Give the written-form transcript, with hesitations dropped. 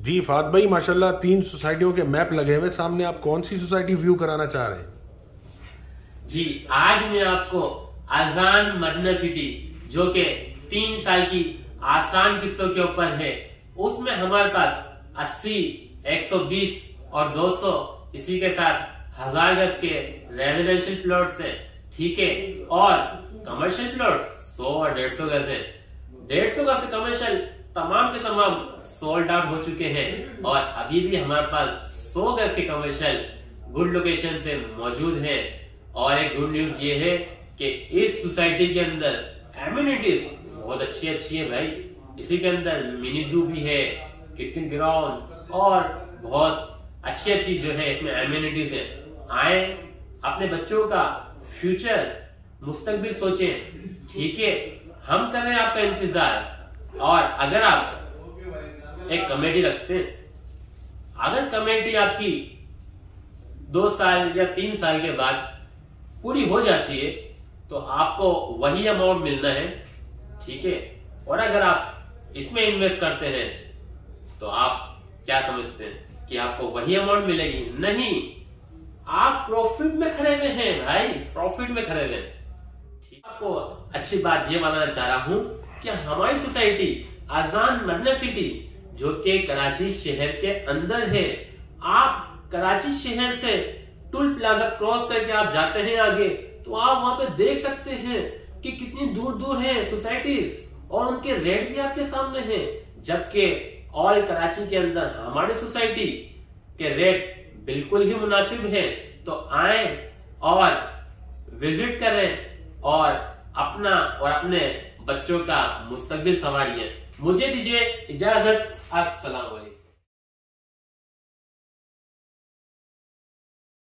जी फात भाई, माशाल्लाह 3 सोसाइटियों के मैप लगे हुए सामने। आप कौन सी सोसाइटी व्यू कराना चाह रहे हैं? जी, आज मैं आपको अजान मदीना सिटी, जो कि 3 साल की आसान किस्तों के ऊपर है, उसमें हमारे पास 80, 120 और 200 इसी के साथ 1000 गज के रेजिडेंशियल प्लॉट्स हैं, ठीक है। और कमर्शियल प्लॉट्स 100 और 150 गज है। 150 गज से कमर्शियल तमाम के तमाम सोल्ड आउट हो चुके हैं और अभी भी हमारे पास 100 गज के कमर्शियल गुड लोकेशन पे मौजूद है। और एक गुड न्यूज ये है कि इस सोसाइटी के अंदर एमिनिटीज बहुत अच्छी है भाई। इसी के अंदर मिनी जू भी है, क्रिकेट ग्राउंड और बहुत अच्छी जो है इसमें एमिनिटीज है। आए, अपने बच्चों का फ्यूचर मुस्तकबिल सोचें, ठीक है। हम कर रहे हैं आपका इंतजार। और अगर आप एक कमेटी रखते हैं, अगर कमेटी आपकी 2 साल या 3 साल के बाद पूरी हो जाती है तो आपको वही अमाउंट मिलना है, ठीक है। और अगर आप इसमें इन्वेस्ट करते हैं तो आप क्या समझते हैं कि आपको वही अमाउंट मिलेगी? नहीं, आप प्रॉफिट में खड़े हुए हैं भाई, प्रॉफिट में खड़े हुए हैं। आपको अच्छी बात यह बताना चाह रहा हूं कि हमारी सोसाइटी अजान मदीना सिटी, जो कि कराची शहर के अंदर है, आप कराची शहर से टूल प्लाजा क्रॉस करके आप जाते हैं आगे, तो आप वहां पे देख सकते हैं कि कितनी दूर दूर है सोसाइटीज और उनके रेट भी आपके सामने हैं। जबकि ऑल कराची के अंदर हमारी सोसाइटी के रेट बिल्कुल ही मुनासिब है। तो आए और विजिट करें और अपना और अपने बच्चों का मुस्तकबिल संवारिए। मुझे दीजिए इजाजत। अस्सलाम वालेकुम।